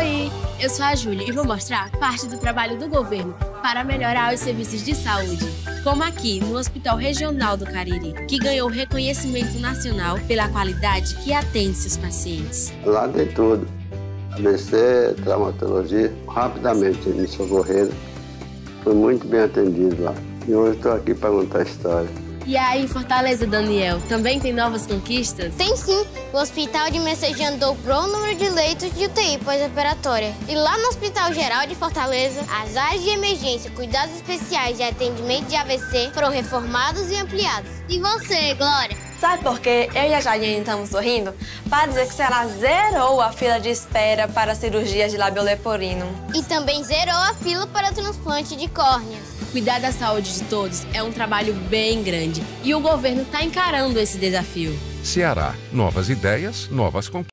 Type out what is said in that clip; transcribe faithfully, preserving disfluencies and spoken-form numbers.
Oi, eu sou a Júlia e vou mostrar parte do trabalho do governo para melhorar os serviços de saúde, como aqui no Hospital Regional do Cariri, que ganhou reconhecimento nacional pela qualidade que atende seus pacientes. Lá tem tudo, A B C, traumatologia, rapidamente me socorreram, fui muito bem atendido lá. E hoje estou aqui para contar a história. E aí, em Fortaleza, Daniel, também tem novas conquistas? Tem sim! O Hospital de Messejana dobrou o número de leitos de U T I pós-operatória. E lá no Hospital Geral de Fortaleza, as áreas de emergência, cuidados especiais e atendimento de A V C foram reformados e ampliados. E você, Glória? Sabe por quê? Eu e a Jadiane estamos sorrindo? Para dizer que o Ceará zerou a fila de espera para cirurgias de lábio leporino. E também zerou a fila para transplante de córneas. Cuidar da saúde de todos é um trabalho bem grande e o governo está encarando esse desafio. Ceará, novas ideias, novas conquistas.